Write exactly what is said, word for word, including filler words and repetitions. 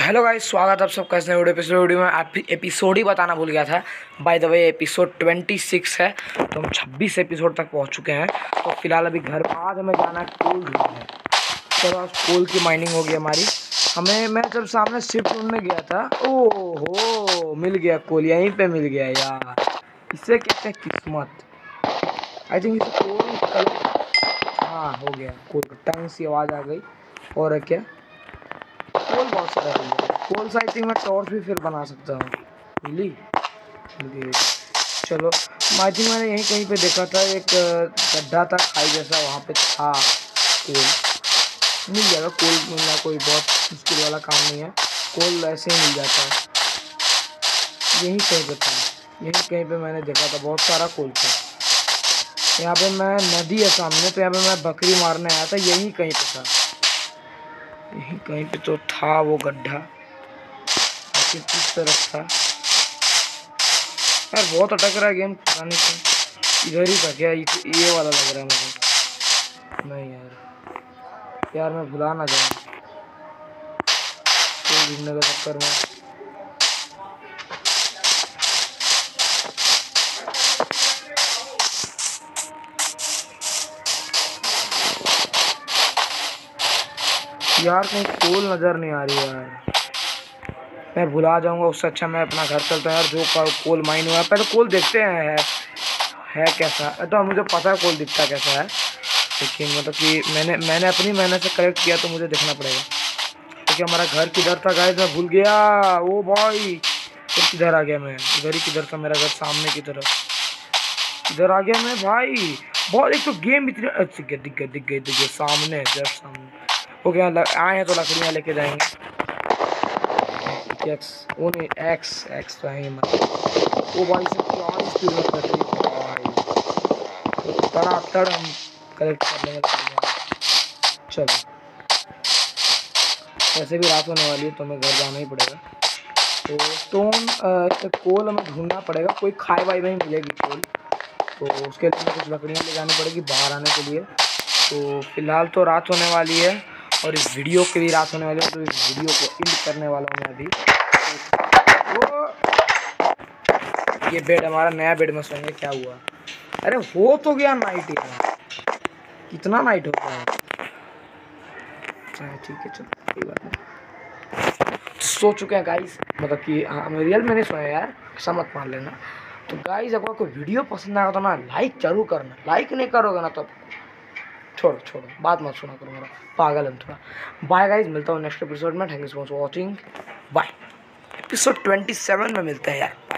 Hello guys, स्वागत आप सबका इस नए वीडियो पिछले वीडियो में आप एपिसोड ही बताना भूल गया था। बाय द वे एपिसोड छब्बीस है, तो हम छब्बीस एपिसोड तक पहुंच चुके हैं। तो फिलहाल अभी घर आज हमें जाना है कोल ढूंढने है। चलो आज कोल की माइनिंग होगी हमारी। हमें मैं जब सामने शिप ढूंढने गया था, ओहो मिल गया कोल, यहीं पे मिल गया यार। इसे कहते हैं किस्मत। आई थिंक इसे कोल कल हाँ हो गया कोल। टंग सी आवाज़ आ गई। और क्या कोल बहुत सारा है। कोल से आई थिंक मैं टॉर्च भी फिर बना सकता हूँ। मिली चलो। आई थिंक मैंने यहीं कहीं पे देखा था, एक गड्ढा था खाई जैसा, वहाँ पे था कोल। मिल जाएगा कोल, मिलना कोई बहुत मुश्किल वाला काम नहीं है। कोल ऐसे ही मिल जाता है। यहीं कहीं पे था, यहीं कहीं पे मैंने देखा था, बहुत सारा कोल था। यहाँ पे मैं नदी है सामने, तो यहाँ पे मैं बकरी मारने आया था, यहीं कहीं पे था। यहीं कहीं पे तो था वो गड्ढा, लेकिन किस तरफ था यार। बहुत अटक रहा है गेम, पता नहीं क्यों। इधर ही था क्या? ये वाला लग रहा है मुझे। नहीं यार, यार मैं भुला ना जाऊँ कोई ढूंढने के चक्कर में। यार कहीं कोल नज़र नहीं आ रही यार, मैं भुला जाऊंगा। उससे अच्छा मैं अपना घर चलता हूँ यार। जो कोल माइन हुआ है, पहले कोल देखते हैं है, है कैसा। तो मुझे पता है कोल दिखता कैसा है, लेकिन मतलब कि मैंने मैंने अपनी मेहनत से कलेक्ट किया, तो मुझे देखना पड़ेगा। क्योंकि हमारा घर किधर था गाइस, मैं भूल गया। ओ भाई फिर किधर आ गया मैं? इधर ही किधर था मेरा घर, सामने की तरफ। इधर आ गया मैं भाई। बहुत एक तो गेम इतनी अच्छी दिख गई दिख गई दिख गई सामने, जस्ट सामने। ओके आए हैं तो लकड़ियाँ लेके जाएंगे। एक्स वो नहीं, एक्स एक्स तो है मतलब। वो भाई से क्या स्पीड में कर रही है भाई, तो तड़ा तड़ हम कलेक्ट कर लेंगे। चलो वैसे भी रात होने वाली है, तो हमें घर जाना ही पड़ेगा। तो स्टोन कोल हमें ढूंढना पड़ेगा, कोई खाए वाई में ही मिलेगी कोल। तो उसके लिए हमें कुछ लकड़ियाँ ले जानी पड़ेगी बाहर आने के लिए। तो फिलहाल तो रात होने वाली है, और इस वीडियो की भी रात होने वाली है। तो इस वीडियो को एंड करने वाला हूँ मैं अभी। तो ये बेड हमारा नया बेड में सोएंगे। क्या हुआ? अरे हो तो गया नाइट यार, कितना नाइट होता है। ठीक है चलो कोई बात नहीं। सो चुके हैं गाइस, मतलब कि हाँ मैं रियल में नहीं सोया यार, ऐसा मत मान लेना। तो गाइस अगर कोई वीडियो पसंद आएगा तो ना लाइक जरूर करना। लाइक नहीं करोगे ना तो छोड़ो छोड़ो, बात मत सुना करो, मेरा पागल है थोड़ा। बाय गाइस, मिलता हूँ नेक्स्ट एपिसोड में। Thank you so much for watching. Bye. Episode सत्ताईस में मिलते हैं यार।